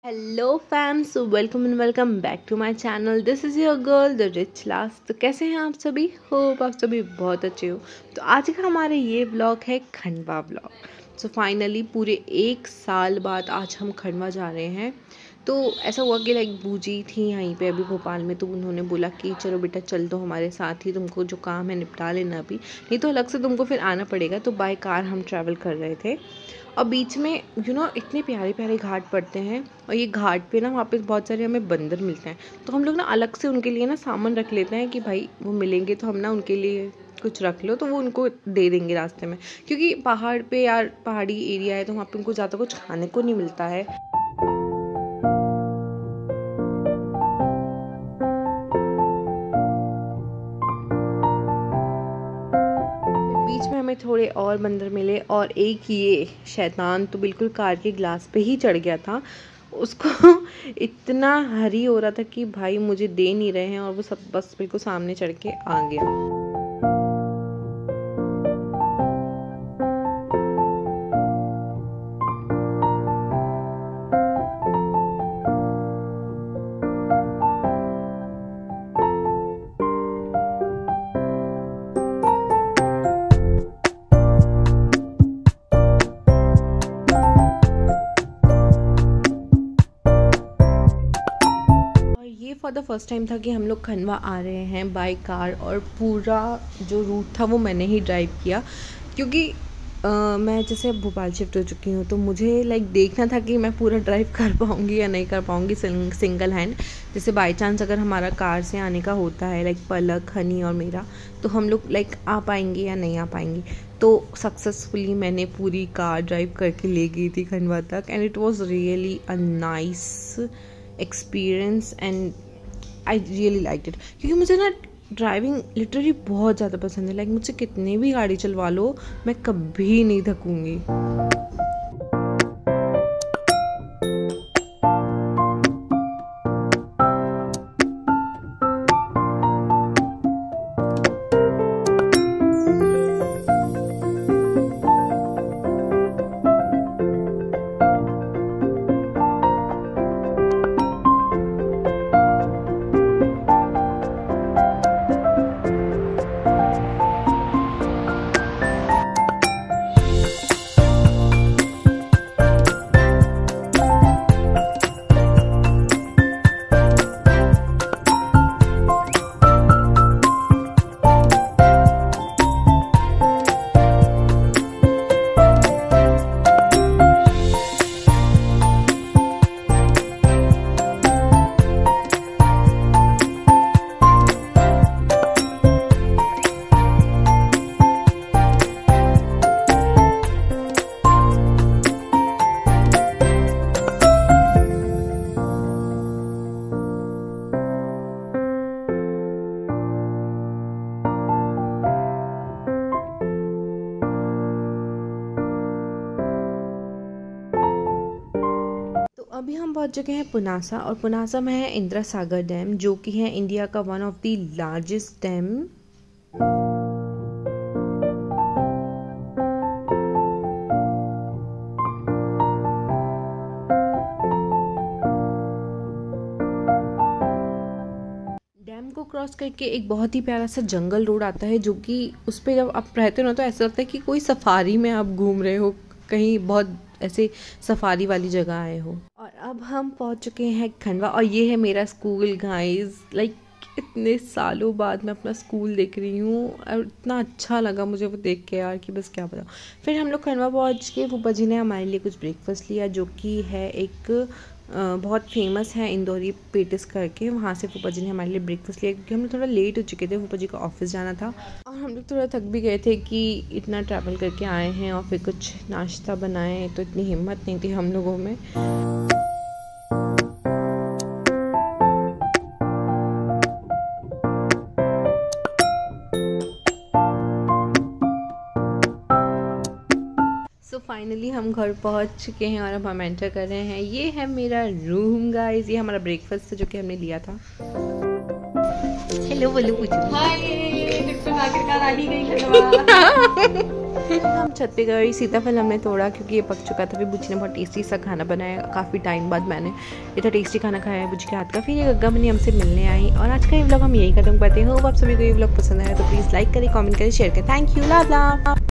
Hello fams, welcome and welcome back to my channel. This is your girl the rich last. तो कैसे हैं आप सभी? Hope आप सभी बहुत अच्छे हो। तो आज का हमारे ये व्लॉग है खंडवा व्लॉग। सो फाइनली पूरे 1 साल बाद आज हम खंडवा जा रहे हैं। तो ऐसा हुआ कि लाइक बूजी थी यहीं पे अभी भोपाल में, तो उन्होंने बोला कि चलो बेटा चल दो हमारे साथ ही, तुमको जो काम है निपटा लेना अभी, नहीं तो अलग से तुमको फिर आना पड़ेगा। तो बाय कार हम ट्रैवल कर रहे थे और बीच में इतने प्यारे प्यारे घाट पड़ते हैं और ये घाट पे ना वहाँ पे बहुत सारे हमें बंदर मिलते हैं। तो हम लोग ना अलग से उनके लिए ना सामान रख लेते हैं कि भाई वो मिलेंगे तो हम ना उनके लिए कुछ रख लो, तो वो उनको दे देंगे रास्ते में, क्योंकि पहाड़ पे यार पहाड़ी एरिया है तो वहाँ पे उनको ज़्यादा कुछ खाने को नहीं मिलता है। बीच में हमें थोड़े और बंदर मिले और एक ये शैतान तो बिल्कुल कार के ग्लास पे ही चढ़ गया था। उसको इतना हरी हो रहा था कि भाई मुझे दे नहीं रहे हैं, और वो सब बस बिल्कुल सामने चढ़ के आ गया। फॉर द फर्स्ट टाइम था कि हम लोग खंडवा आ रहे हैं बाय कार, और पूरा जो रूट था वो मैंने ही ड्राइव किया, क्योंकि मैं जैसे अब भोपाल शिफ्ट हो चुकी हूँ तो मुझे लाइक देखना था कि मैं पूरा ड्राइव कर पाऊँगी या नहीं कर पाऊँगी सिंगल हैंड। जैसे बाय चांस अगर हमारा कार से आने का होता है लाइक पलक, हनी और मेरा, तो हम लोग लाइक आ पाएंगे या नहीं आ पाएंगे। तो सक्सेसफुली मैंने पूरी कार ड्राइव करके ले गई थी खंडवा तक, and it was really a nice experience and I really like it, क्योंकि मुझे ना ड्राइविंग लिटरली बहुत ज़्यादा पसंद है। लाइक मुझसे कितनी भी गाड़ी चलवा लो मैं कभी नहीं थकूंगी। अभी हम पहुंच चुके हैं पुनासा, और पुनासा में है इंदिरा सागर डैम, जो कि है इंडिया का one of the largest dam. Dam को क्रॉस करके एक बहुत ही प्यारा सा जंगल रोड आता है, जो कि उस पर जब आप रहते हो ना तो ऐसा लगता है कि कोई सफारी में आप घूम रहे हो, कहीं बहुत ऐसे सफारी वाली जगह आए हो। और अब हम पहुंच चुके हैं खंडवा, और ये है मेरा स्कूल गाइस। लाइक इतने सालों बाद मैं अपना स्कूल देख रही हूँ और इतना अच्छा लगा मुझे वो देख के यार कि बस क्या बताऊँ। फिर हम लोग खंडवा पहुँच के फूफा जी ने हमारे लिए कुछ ब्रेकफास्ट लिया, जो कि है एक बहुत फेमस है इंदौरी पेटिस करके। वहाँ से फूफा जी ने हमारे लिए ब्रेकफास्ट लिया, क्योंकि हम लोग थोड़ा लेट हो चुके थे, फूफा जी को ऑफिस जाना था और हम लोग थोड़ा थक भी गए थे कि इतना ट्रैवल करके आए हैं और फिर कुछ नाश्ता बनाएं, तो इतनी हिम्मत नहीं थी हम लोगों में। सो फाइनली हम घर पहुंच चुके हैं और अब हम एंटर कर रहे हैं। ये है मेरा रूम गाइस, ये हमारा ब्रेकफास्ट जो कि हमने लिया था। हेलो बोलो पूछो। आखिरकार आ ही गई। हम छत पे गए, सीताफल हमने तोड़ा क्योंकि ये पक चुका था। फिर बुच्ची ने बहुत टेस्टी सा खाना बनाया, काफ़ी टाइम बाद मैंने इतना टेस्टी खाना खाया है बुच्ची के हाथ का। फिर ये गग्गा मनी हमसे मिलने आई और आज का ये व्लॉग हम यही खत्म करते हैं। होप आप सभी को ये व्लॉग पसंद आया तो प्लीज़ लाइक करें, कमेंट करें, शेयर करें। Thank you, love love.